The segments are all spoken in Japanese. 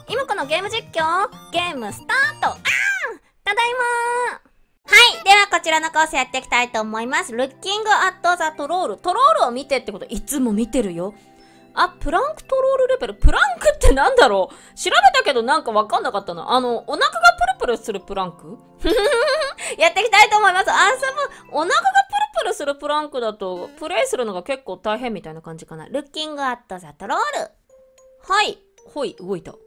今からゲーム実況、ゲームスタート。ただいまー。はい。では、こちらのコースやっていきたいと思います。Looking at the Troll。トロールを見てってこと、いつも見てるよ。あ、プランクトロールレベル。プランクってなんだろう。調べたけどなんかわかんなかったな。お腹がプルプルするプランクやっていきたいと思います。お腹がプルプルするプランクだと、プレイするのが結構大変みたいな感じかな。Looking at the Troll。はい。ほい、動いた。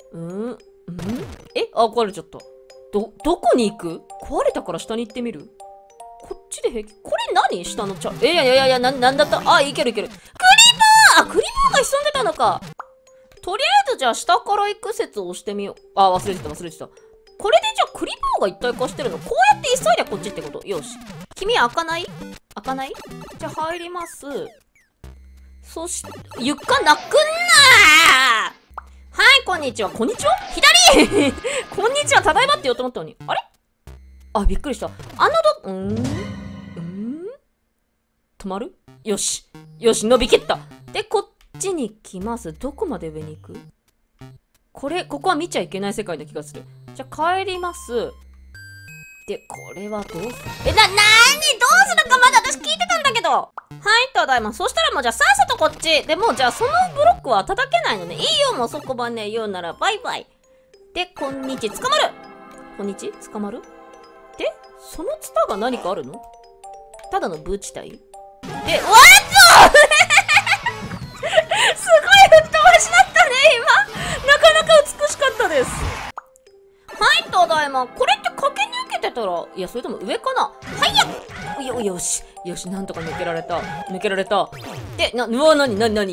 壊れちゃった。どこに行く？壊れたから下に行ってみる？こっちで平気？これ何？下のいや、なんだった？いける。クリーパー！クリーパーが潜んでたのか。とりあえずじゃあ下から行く説を押してみよう。忘れてた。これでじゃあクリーパーが一体化してるの？こうやって急いでこっちってこと？よし。君開かない？じゃあ入ります。そして、床なくんなー！はい、こんにちは。左こんにちは、ただいまって言おうと思ったのに。あれ？びっくりした。止まる？よし、伸びきった。で、こっちに来ます。どこまで上に行く？ここは見ちゃいけない世界な気がする。じゃあ、帰ります。で、これはどうする？どうするかまだ私聞いてたんだけど。はい、ただいま。そしたらもうじゃあさっさとこっち。でもじゃあそのブロックは叩けないのね。いいよ、もうそこまで言うならバイバイ。で、捕まるで、そのツタが何かあるの？ただのブー地帯で、すごい吹っ飛ばしだったね、今。なかなか美しかったです。はい、ただいま。これって駆け抜けてたら、いや、それとも上かな？はいや！よし、なんとか抜けられた。で、何？もう、何？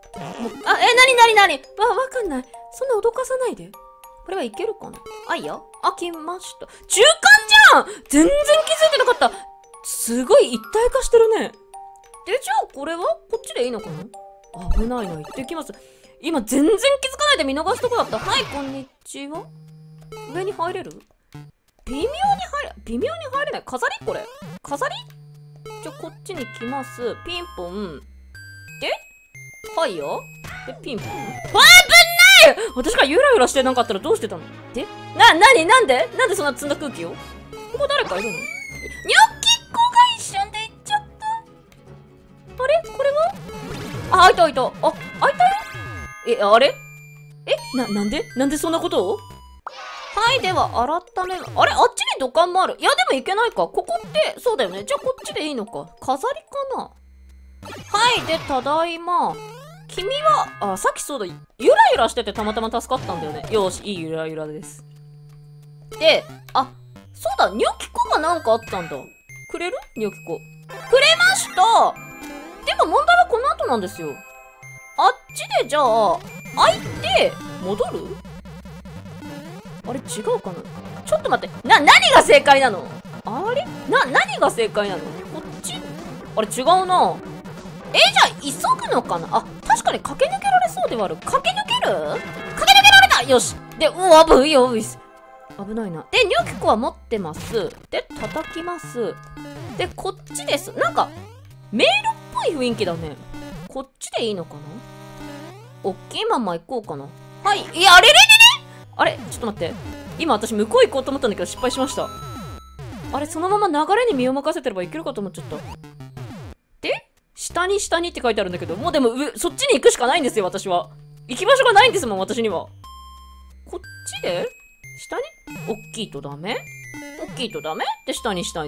わかんない。そんな脅かさないで。これはいけるかな？いいよ。来ました。中間じゃん！全然気づいてなかった。すごい一体化してるね。で、じゃあこれはこっちでいいのかな？危ないな。行ってきます。今全然気づかないで見逃すとこだった。はい、こんにちは。上に入れる？微妙に入れない。飾り？これ。飾り？じゃあこっちに来ます。ピンポン。で？はいよ。で、ピンポン。危ない！私がゆらゆらしてなかったらどうしてたの？で？なんでそんな積んだ空気を？ここ誰かいるの？ニョッキっ子が一瞬で行っちゃった。あれ？これは？開いた。開いたよ。あれ？なんでそんなことを？はい、では、改め、あっちに土管もある。いや、でもいけないか。ここって、そうだよね。じゃあ、こっちでいいのか。飾りかな？はい、で、ただいま。君は、さっきそうだ、ゆらゆらしててたまたま助かったんだよね。よし、いいゆらゆらです。で、そうだ、ニョキコがなんかあったんだ。くれる？ニョキコ。くれました！でも問題はこの後なんですよ。あっちで、じゃあ、開いて、戻る？あれ違うかな？ちょっと待って。何が正解なの？何が正解なの？こっち？あれ違うな。じゃあ急ぐのかな？確かに駆け抜けられそうではある。駆け抜けられた！よし！で、危ないな。で、ニョキコは持ってます。で、叩きます。で、こっちです。なんか、迷路っぽい雰囲気だね。こっちでいいのかな？おっきいまま行こうかな。はい。いや、あれちょっと待って。今私向こう行こうと思ったんだけど失敗しました。そのまま流れに身を任せてればいけるかと思っちゃった。で、下にって書いてあるんだけど、もうでもそっちに行くしかないんですよ、私は。行き場所がないんですもん、私には。こっちで下に？おっきいとダメで、下に。ちょっ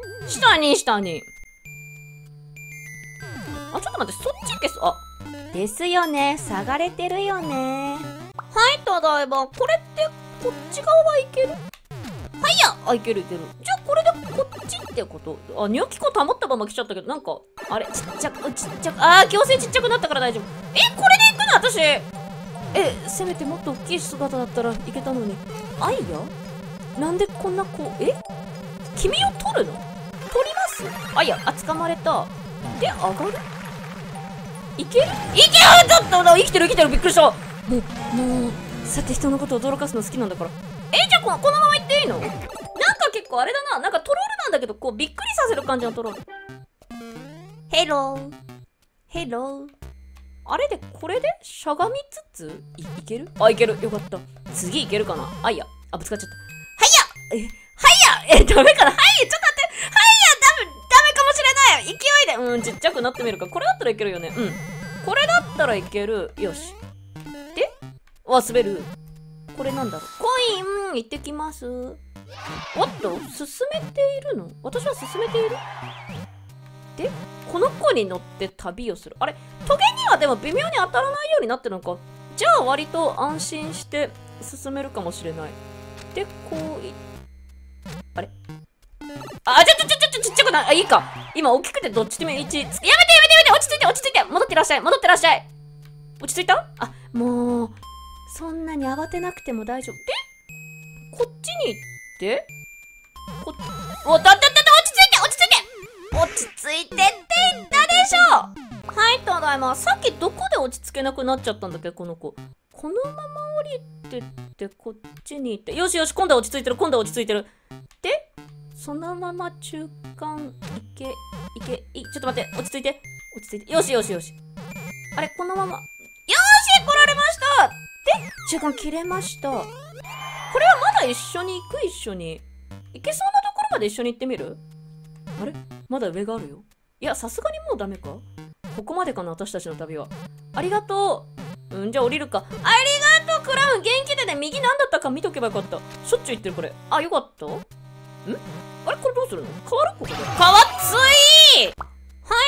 と待って、そっち行けですよね。下がれてるよね。はい、ただいま。これって、こっち側はいける？いける。じゃあ、これでこっちってこと？ニョキコ保ったまま来ちゃったけど、なんか、ちっちゃく、強制ちっちゃくなったから大丈夫。これで行くの私？せめてもっと大きい姿だったらいけたのに。なんでこんな君を取るの？取ります？捕まれた。で、上がる？いける？ちょっと生きてるびっくりした。もう、さて人のこと驚かすの好きなんだから。じゃあこのまま行っていいの？なんか結構あれだな。なんかトロールなんだけど、びっくりさせる感じのトロール。ヘロー。 あれで、これでしゃがみつつ、いける？あ、いける。よかった。次いけるかな？あ、いや。あ、ぶつかっちゃった。はいやダメかな？はいや、ちょっと待って。はいや、ダメかもしれない。勢いで。ちっちゃくなってみるか。これだったらいけるよね。これだったらいける。よし。で、滑る。これなんだろう。コイン、行ってきます。おっと、進めているの？私は進めている？で、この子に乗って旅をする。あれ、トゲにはでも微妙に当たらないようになってるのか。じゃあ割と安心して進めるかもしれない。で、あれあ、ちっちゃくない。あ、いいか。今大きくてどっちでも1。やめて落ち着いて戻ってらっしゃい落ち着いた？あ、もう、そんなに慌てなくても大丈夫。で、こっちに行って、落ち着いてって言ったでしょ。はい、ただいま。さっきどこで落ち着けなくなっちゃったんだっけ、この子。このまま降りてって、こっちに行って。よし、今度は落ち着いてる。で、そのまま中間、ちょっと待って、落ち着いて。よし。あれ、このまま。よし、来られました。で、中間切れました。これはまだ一緒に行けそうなところまで一緒に行ってみる？あれ？まだ上があるよ。いや、さすがにもうダメか？ここまでかな、私たちの旅は。ありがとう。じゃあ降りるか。ありがとう、クラウン。元気でね。右なんだったか見とけばよかった。しょっちゅう言ってる、これ。あ、よかった。あれ、これどうするの？変わる？ここで。かわっつい！はい、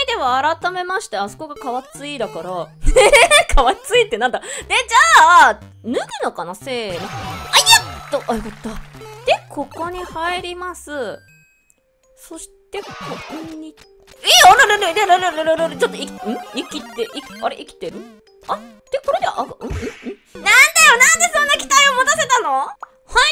では改めまして、あそこがかわっついだから。かわっついってなんだ？で、じゃあ、脱ぐのかな？せーの。あ、よかった。で、ここに入ります。そして、ここに、あらら、ちょっと、生きてる？あ、で、これで、なんだよ、なんでそんな期待を持たせたの？はい、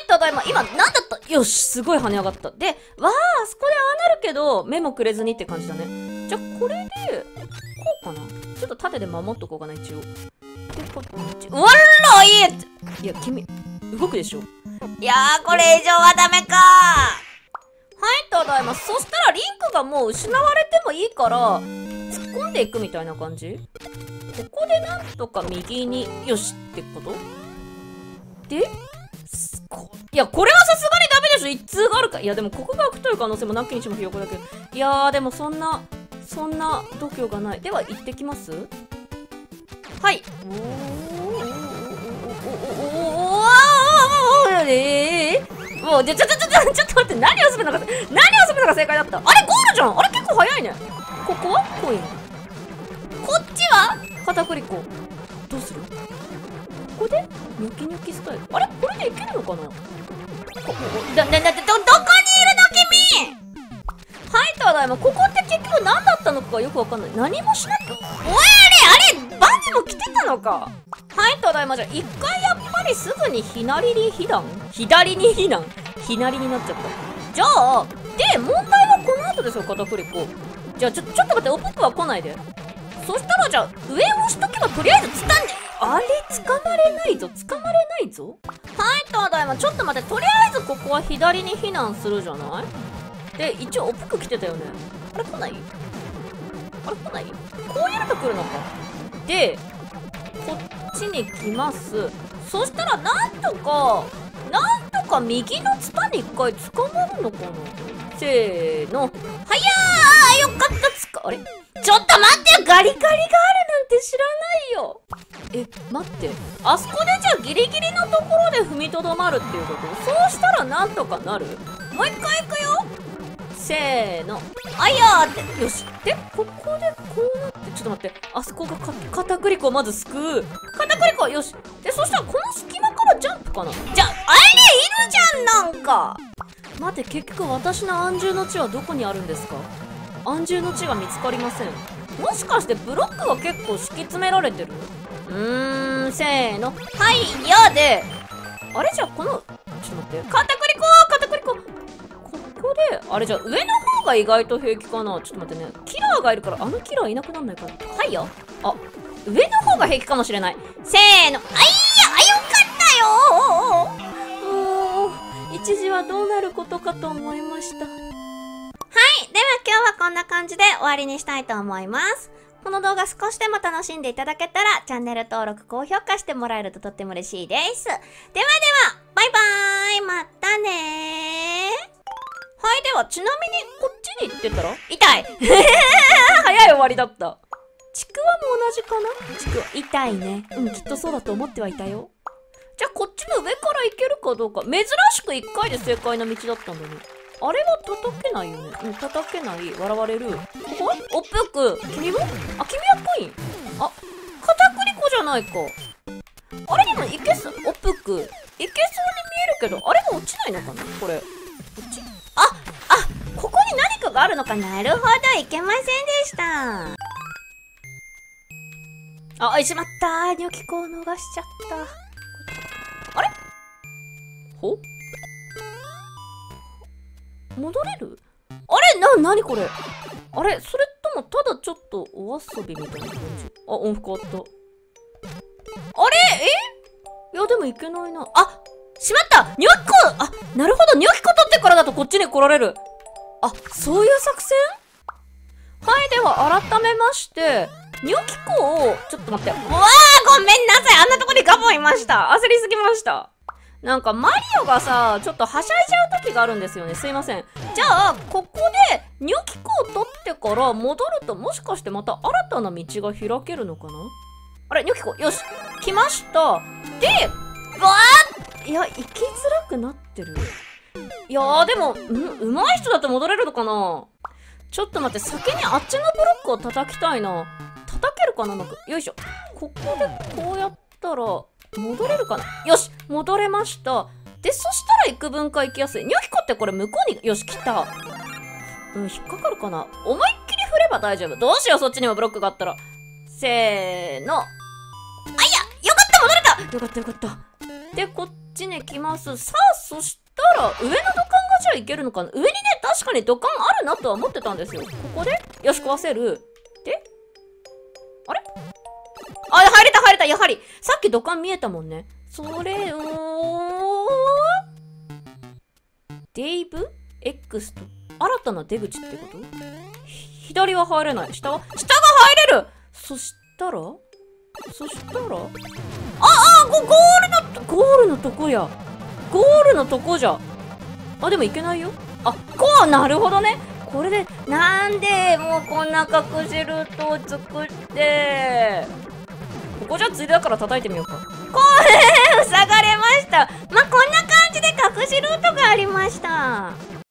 ただいま、今、なんだった？よし、すごい跳ね上がった。で、あそこでああなるけど、目もくれずにって感じだね。じゃあ、これで、こうかな。ちょっと縦で守っとこうかな、一応。で、こっち、うわら、いや、君、動くでしょ。いやー、これ以上はダメかー。はい、ただいま。そしたらリンクがもう失われてもいいから、突っ込んでいくみたいな感じ？ここでなんとか右に、よしってことで、いや、これはさすがにダメでしょ。一通があるか。いや、でもここが開くという可能性もなきにしもひよこだけど。いやー、でもそんな度胸がない。では、行ってきます？はい。もう、ちょっと待って、何をするのが正解だった。あれ、ゴールじゃん。あれ、結構早いね。ここはコイン。こっちは片栗粉。どうする？ここでニョキニョキスタイル。あれ、これでいけるのかな？どこにいるの、君！はい、ただいま。ここって結局何だったのかがよくわかんない。何もしなく。おい、あれ、バンも来てたのか。はい、ただいま。じゃあ、一回やっぱりすぐに左に避難になっちゃった。じゃあ、で、問題はこの後ですよ、片栗粉。じゃあ、ちょっと待って、お僕は来ないで。そしたら、じゃあ、上を押しとけばとりあえずあれ、捕まれないぞ。はい、ただいま。ちょっと待って、とりあえずここは左に避難するじゃない？で、一応、お僕来てたよね。あれ、来ない？こうやると来るのか。で、こっちに来ます。そしたらなんとか右のツタに一回捕まるのかな。せーの。はやー、よかった。あれ、ちょっと待ってよ。ガリガリがあるなんて知らないよ。待って。あそこでじゃあギリギリのところで踏みとどまるっていうこと？そうしたらなんとかなる？もう一回行くよ。せーの。あいやーって。よし。で、ここでこうなって、ちょっと待って。あそこが片栗粉をまずすくう。片栗粉、よし。で、そしたらこの隙間からジャンプかな。じゃ、あれいるじゃん、なんか。待って、結局私の安住の地はどこにあるんですか？安住の地が見つかりません。もしかしてブロックが結構敷き詰められてる？せーの。はいやで。あれじゃあこの、ちょっと待って。片栗粉ここで、あれじゃあ上の方が意外と平気かな。ちょっと待ってね。キラーがいるから、あのキラーいなくなんないから。はいよ。あ、上の方が平気かもしれない。せーの。よかったよー。一時はどうなることかと思いました。はい。では今日はこんな感じで終わりにしたいと思います。 この動画少しでも楽しんでいただけたら、チャンネル登録、高評価してもらえるととっても嬉しいです。ではでは、バイバーイ、またねー。はい、では、ちなみに、こっちに行ってたら痛い早い終わりだった。ちくわも同じかな。ちくわ、痛いね。きっとそうだと思ってはいたよ。じゃあ、こっちの上から行けるかどうか。珍しく1回で正解な道だったんだね。あれは叩けないよね。叩けない。笑われる。ここおっぷく。君も君はコイン。片栗粉じゃないか。あれでもいけそう。おっぷく。いけそうに見えるけど、あれも落ちないのかなこれ。ここに何かがあるのか。なるほど。いけませんでした。しまったー。ニョキコを逃しちゃった。あれ戻れる？なにこれ？それともただちょっとお遊びみたいな感じ？音符変わった。いやでもいけないな。しまった！ニョキコ！なるほど、ニョキコ取ってからだとこっちに来られる。そういう作戦？はい、では改めまして、ニョキコを、ちょっと待って。ごめんなさい！あんなとこにガボいました。焦りすぎました。なんかマリオがさ、ちょっとはしゃいじゃう時があるんですよね。すいません。じゃあ、ここで、ニョキコを取ってから戻ると、もしかしてまた新たな道が開けるのかな？ニョキコ、よし！来ました。で、いや、行きづらくなってる。いやー、でも、上手い人だと戻れるのかな？ちょっと待って、先にあっちのブロックを叩きたいな。叩けるかな？うまく。よいしょ。ここでこうやったら、戻れるかな？よし！戻れました。で、そしたら幾分か行きやすい。ニョキコってこれ向こうに、よし、来た。引っかかるかな？思いっきり振れば大丈夫。どうしよう、そっちにもブロックがあったら。せーの。よかった、戻れた！よかったよかった。で、こっちに来ます。さあ、そしたら、上の土管がじゃあいけるのかな？上にね、確かに土管あるなとは思ってたんですよ。ここで、よし、壊せる。で、入れた、やはり。さっき土管見えたもんね。それを、デイブ X と、新たな出口ってこと？左は入れない。下が入れる！そしたらゴールのとこや。ゴールのとこじゃ。でもいけないよ。なるほどね。これで、なんで、もうこんな隠しルートを作って。ここじゃついでだから叩いてみようか。塞がれました。こんな感じで隠しルートがありました。